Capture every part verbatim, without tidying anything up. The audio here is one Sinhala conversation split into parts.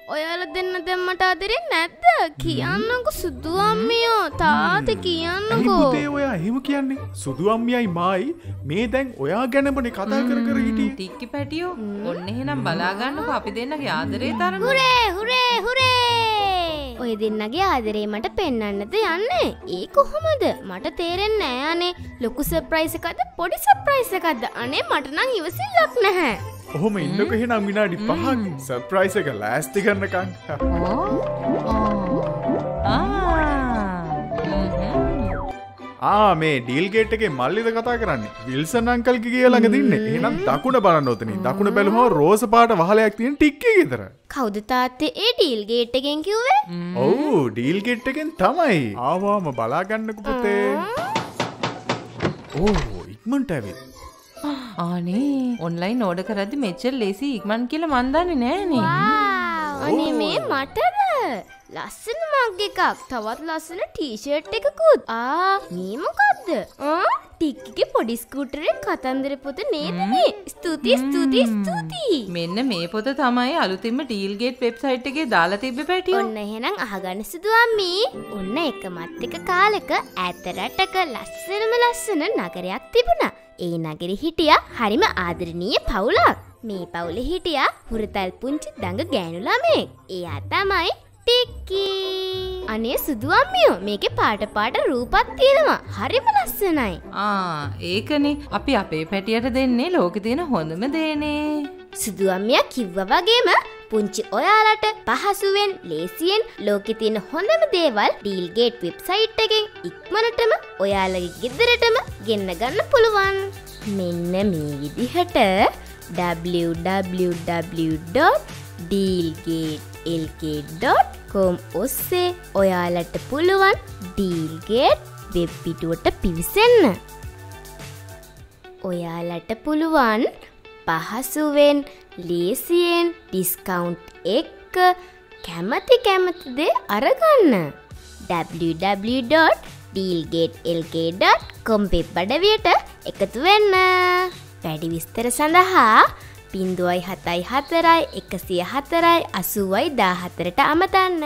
ඔයාලා දෙන්න දැන් මට ආදරේ නැද්ද? කියන්නකෝ සුදු අම්මියෝ තාත්තේ කියන්නකෝ. අයි පුතේ ඔයා එහෙම කියන්නේ. සුදු අම්මියයි මායි මේ දැන් ඔයා ගැනමනේ කතා කර කර හිටියේ. ටික්කි පැටියෝ ඔන්න එහෙනම් බලා ගන්නකෝ අපි දෙන්නගේ ආදරේ තරම. Hurray hurray hurray. ඔය දෙන්නගේ ආදරේ මට පෙන්වන්නද යන්නේ? ඒ කොහොමද? මට තේරෙන්නේ නෑ අනේ. ලොකු සර්ප්‍රයිස් එකක්ද පොඩි සර්ප්‍රයිස් එකක්ද? අනේ මට නම් ඉවසිල්ලක් නැහැ. ඔහොම ඉන්නකො එහෙනම් විනාඩි පහක් සර්ප්‍රයිස් එක ලෑස්ති කරනකම්. ආ මේ ඩීල් ගේට් එකේ මල්ලිද කතා කරන්නේ. විල්සන් අංකල්ගේ ගේ ළඟ දින්නේ. එහෙනම් දකුණ බලන්න ඕතනින්. දකුණ බැලුවම රෝස පාට වහලයක් තියෙන ටික්කේ ගෙදර. කවුද තාත්තේ ඒ ඩීල් ගේට් එකෙන් කිව්වේ? ඔව් ඩීල් ගේට් එකෙන් තමයි. ආවම බලා ගන්නකො පුතේ. ඕ ඉක්මනට ඇවිත්. අනේ ඔන්ලයින් ඕඩර් කරද්දි මෙච්චර ලේසි ඉක්මන් කියලා මන් දන්නේ නෑනේ. අනේ මේ මටද ලස්සන මග් එකක් තවත් ලස්සන ටී-ෂර්ට් එකකුත්. ආ මේ මොකද්ද? ආ ටික්කිගේ පොඩි ස්කූටරේ කතන්දර පොත නේද මේ? ස්තුතියි ස්තුතියි ස්තුතියි. මෙන්න මේ පොත තමයි අලුතින්ම ඩීල් ගේට් වෙබ්සයිට් එකේ දාලා තිබ්බේ පැටියෝ. ඔන්න එහෙනම් අහගන්න සුදු අම්මී. ඔන්න එකමත් එක කාලෙක ඈත රටක ලස්සනම ලස්සන නගරයක් තිබුණා. ඒ නගරෙ හිටියා හරිම ආදරණීය පවුලක්. මේ පවුලේ හිටියා හුරතල් පුංචි දඟ ගෑනු ළමෙක්. එයා තමයි ටික්කි. අනේ සුදු අම්මියෝ මේකේ පාට පාට රූපත් තියෙනවා. හරිම ලස්සනයි. ආ ඒකනේ අපි අපේ පැටියට දෙන්නේ ලෝකේ තියෙන හොඳම දේනේ. සුදු අම්මියා කිව්වා වගේම පුංචි ඔයාලට පහසුවෙන් ලේසියෙන් ලෝකේ තියෙන හොඳම දේවල් ඩීල් ගේට් වෙබ්සයිට් එකෙන් ඉක්මනටම ඔයාලගේ ගෙදරටම ගෙන්න ගන්න පුළුවන්. මෙන්න මේ විදිහට w w w dot dealgate l k dot com ඔස්සේ ඔයාලට පුළුවන් ඩීල් ගේට් වෙබ් පිටුවට පිවිසෙන්න. ඔයාලට පුළුවන් පහසුවෙන් ලේසියෙන් ඩිස්කවුන්ට් එක්ක කැමති කැමති දේ අරගන්න. w w w dot dealgate l k dot com web අඩවියට එකතු වෙන්න. වැඩි විස්තර සඳහා පින්දුවයි හතයි හතරයි එකසිය හතරයි අසූවයි දාහතරට අමතන්න.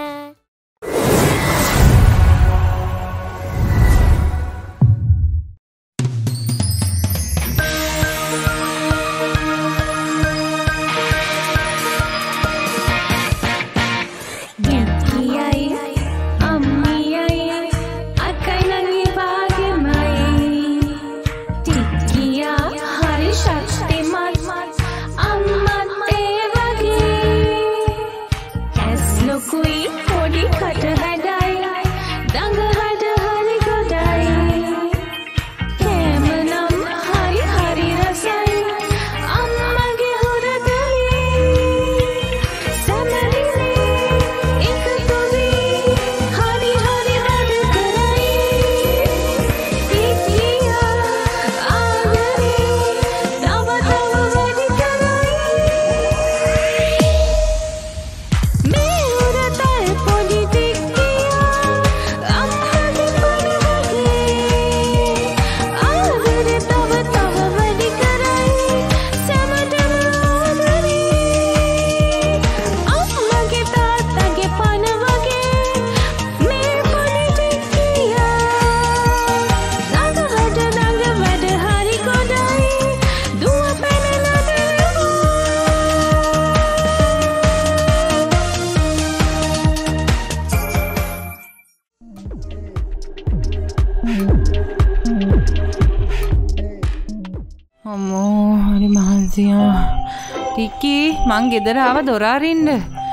ටික්කි මං ගෙදර ආව දොර අරින්න.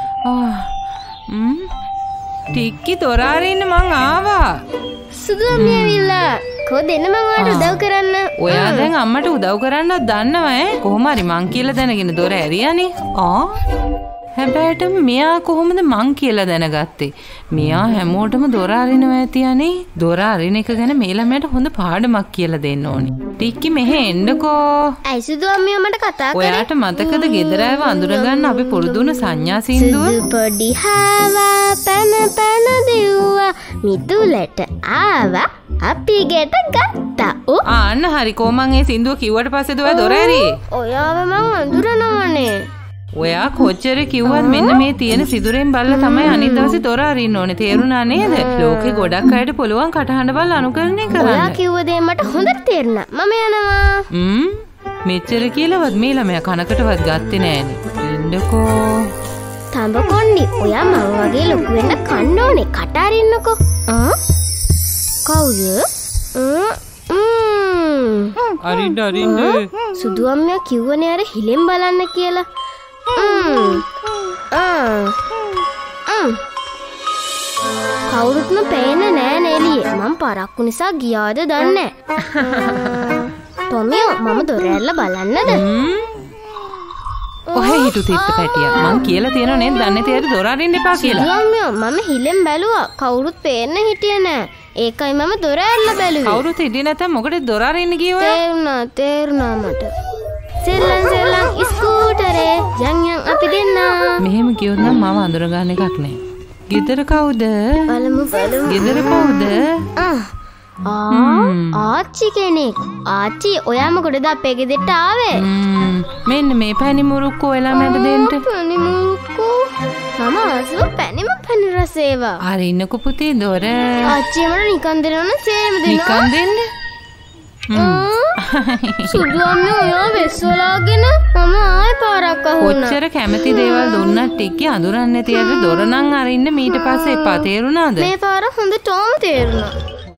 ටික්කි දොර අරින්න මං ආවා. සුදු අම්මිය ඇවිල්ලා. කො දෙන්න මං ඔයාලට උදව් කරන්න. ඔයා දැන් අම්මට උදව් කරන්නත් දන්නව ඈ. කොහොම හරි මං කියලා දැනගෙන දොර ඇරියානේ. ආ හැබැයිට මෙයා කොහොමද මං කියලා දැනගත්තේ? මෙයා හැමෝටම දොර අරිනවා ඇති අනේ. දොර අරින එක ගැන මේ ළමයට හොඳ පාඩමක් කියලා දෙන්න ඕනේ. ටික්කි මෙහෙ එන්නකෝ. ඇයි සුදු අම්මිය මට කතා කරේ? ඔයාට මතකද ගෙදර ආව අඳුර ගන්න අපි පුරුදුන සංඥා සින්දුව? සුදු පොඩි හාවා පැන පැන දිව්වා මිදුලට ආවා අපි ගෙට ගත්තා. ඔව් ආන්න හරි. කොහොමන් ඒ සින්දුව කිව්වට පස්සේද ඔයා දොර ඇරියේ? ඔයාව මං අඳුරනවනේ. ඔයා කොච්චර කිව්වත් මෙන්න මේ තියෙන සිදුරෙන් බල්ලා තමයි අනිත් දවසේ දොර අරින්න ඕනේ. තේරුණා නේද? ලෝකේ ගොඩක් අයට පුළුවන් කටහඬ බල්ලා අනුකරණය කරන්න. ඔයා කිව්ව දේ මට හොඳට තේරුණා. මම යනවා. ම්ම් මෙච්චර කියලාවත් මේ ළමයා කනකටවත් ගත්තේ නෑනේ. ඉන්නකෝ. තඹකොණ්ඩි ඔයා මම වගේ ලොකු වෙන්න කන්න ඕනේ. කට අරින්නකෝ. ආ? කවුද? අරින්න අරින්න. සුදු අම්මයා කිව්වනේ අර හිලෙන් බලන්න කියලා. කවුරුත්ම පේන්නේ නෑ නෙලියේ. මම පරක්කු නිසා ගියාද දන්නේ නෑ. ටොමියෝ මම දොර ඇරලා බලන්නද? ඔහෙ හිටු තිත්ත පැටියා. මං කියලා තියෙනව නේද? දන්නේ තියද දොර අරින්න එපා කියලා. ටොමියෝ මම හිලෙන් බැලුවා. කවුරුත් පේන්නේ හිටියේ නෑ. ඒකයි මම දොර ඇරලා බැලුවේ. කවුරුත් හිටියේ නැත්නම් මොකටද දොර අරින්න ගියේ? තේරුණා තේරුණා මට. සෙල්ලම් සෙල්ලම් ස්කූටරේ යන් යන් අපි දෙන්න. මෙහෙම කියොත් නම් මම අඳුර ගන්න එකක් නෑ. ගෙදර කවුද? බලමු බලමු. ගෙදර කවුද? ආ ආච්චි කෙනෙක්. ආච්චි ඔයා මොකටද අපේ ගෙදරට ආවේ? මෙන්න මේ පැණි මුරුක්කු ඔයලා මට දෙන්න. පැණි මුරුක්කු. මම අසු පැණිම පැණි රස ඒවා. අර ඉන්නකෝ පුතේ දොර. ආච්චි මට නිකන් දෙනවනම් සේරම දෙනවා. නිකන් දෙන්න. සුදු අම්මේ ඔයා වෙස්වලාගෙන මම ආයෙ පාරක් අහුණා. කොච්චර කැමති දේවල් දුන්නත් ටිකේ අඳුරන්නේ නැති අර දොර නම් අරින්න මීට පස්සේ එපා. තේරුණාද? මේ පාර හොඳටම තේරුණා.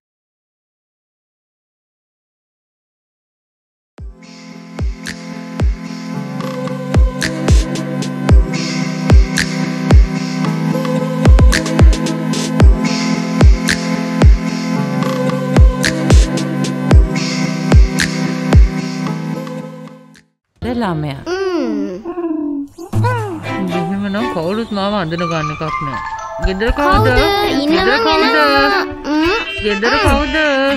ළමයා. මෙහෙම නම් කවුරුත් මාව අඳුන ගන්න එකක් නෑ. ගෙදර කවුද? ගෙදර කවුද? ගෙදර කවුද?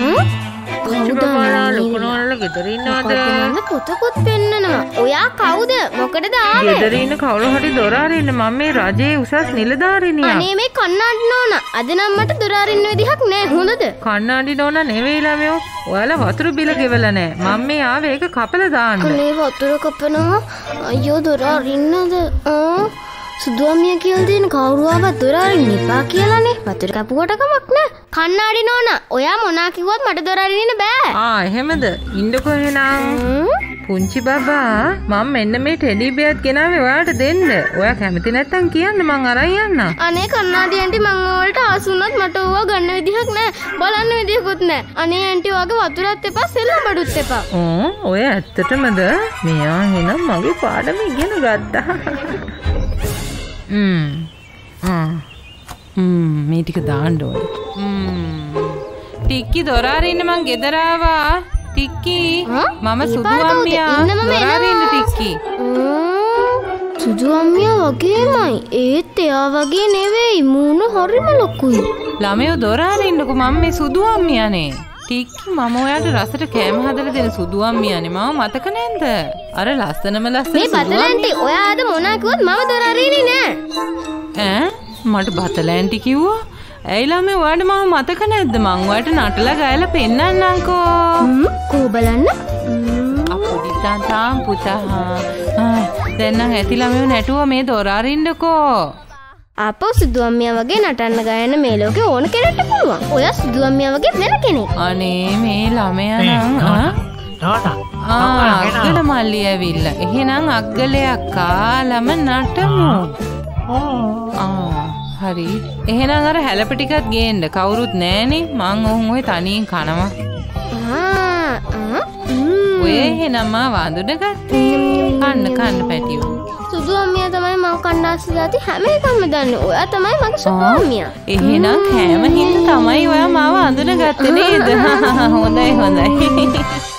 කවුද? ලොකුනෝනලා ගෙදර ඉන්නවද? පොතකුත් පෙන්නනවා. ඔයා කවුද? මොකටද ආවේ? ගෙදර ඉන්න කවුරු හරි දොර අරින්න. මම මේ රජයේ උසස් නිලධාරිනියක්. අනේ මේ කන්නාඩි නෝනා. අද නම් මට දොර අරින්න විදිහක් නෑ. හොඳද? කන්නාඩි නෝනා නෙවෙයි ළමයෝ. ඔයාලා වතුර බිල ගෙවලා නෑ. මම මේ ආවේ ඒක කපලා දාන්න. අනේ වතුර කපනවා. අයියෝ දොර අරින්නද? ආ සුදු අම්මියා කියලා දෙන කවුරු ආවත් දොර අරින්න එපා කියලානේ. වතුර කපුවට කමක් නෑ. කන්නාඩි නෝනා ඔයා මොනා කිව්වත් මට දොර අරින්න බෑ. ආ එහෙමද? ඉන්නකෝ එහෙනම්. පුංචි බබා මම මෙන්න මේ ටෙඩි බියර්ත් ගෙනාවේ ඔයාලට දෙන්න. ඔයා කැමති නැත්තම් කියන්න මං අරන් යන්නම්. අනේ කන්නාඩි ආන්ටි මං ඔයාලට ආසුනොත් මට ඕවා ගන්න විදිහක් නෑ. බලන්න විදිහකුත් නෑ. අනේ ආන්ටි ඔයාගේ වතුරත් එපා සෙල්ලම් බඩුත් එපා. ඕ ඔය ඇත්තටමද? මෙයා එහෙනම් මගේ පාඩම ඉගෙන ගත්තා. ම්ම් ආ ම්ම් මේ ටික දාන්න ඕනේ. ම්ම් ටික්කි දොර අරින්න මං ගෙදර ආවා. ටික්කි මම සුදු අම්මියා දොර අරින්න ටික්කි. සුදු අම්මියා වගේමයි. ඒත් එයා වගේ නෙවෙයි. මූණ හරිම ලොකුයි. ළමයෝ දොර අරින්නකෝ මම මේ සුදු අම්මියානේ. ටික්කි මම ඔයාට රසට කෑම හදලා දෙන සුදු අම්මියානේ. මම මතක නැන්ද? අර ලස්සනම ලස්සන මේ බතලැන්ටි ඔයා අද මොනා කිව්වත් මම දොර අරින්නේ නෑ. ඈ මට බතලැන්ටි කිව්වා? ඇයි ළමේ ඔයාට මම මතක නැද්ද? මං ඔයාට නටලා ගායලා පෙන්නන්නම්කෝ. හ්ම් කෝ බලන්න. අපොඩි තාත්තා පුතා. දැන් නම් ඇති ළමයෝ නැටුවා මේ දොර අරින්නකෝ. අපෝ සුදු අම්මියා වගේ නටන්න ගයන්න මේ ලෝකේ ඕන කෙනෙක්ට පුළුවන්. ඔයා සුදු අම්මියා වගේ වෙන කෙනෙක්. අනේ මේ ළමයා නම් ආ අග්ගල මල්ලි ඇවිල්ලා. එහෙනම් අග්ගලේ අක්කා ළම නටමු. ආ හරි. එහෙනම් අර හැලප ටිකක් ගේන්න. කවුරුත් නෑනේ. මං ඔහුන් ඔය තනියෙන් කනවා. ආ ඔය එහෙනම් මා වඳුන ගත්තේ. කන්න කන්න පැටියෝ. සුදු අම්මියා තමයි මම කණ්ඩාසි දාති හැම එකක්ම දන්නේ. ඔයා තමයි මගේ සුදු අම්මියා. එහෙනම් කෑම හින්දා තමයි ඔයා මාව අඳුන ගත්තේ නේද? හොඳයි හොඳයි.